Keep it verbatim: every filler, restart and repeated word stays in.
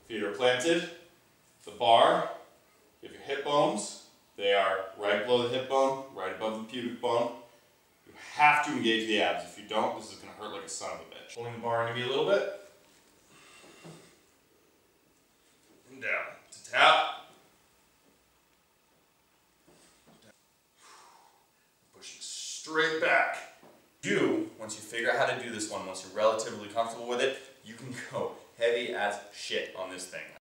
Feet are planted. The bar, you have your hip bones. They are right below the hip bone, right above the pubic bone. You have to engage the abs. If you don't, this is going to hurt like a son of a bitch. Pulling the bar into me a little bit. And down. To tap. Pushing straight back. You, once you figure out how to do this one, once you're relatively comfortable with it, you can go heavy as shit on this thing.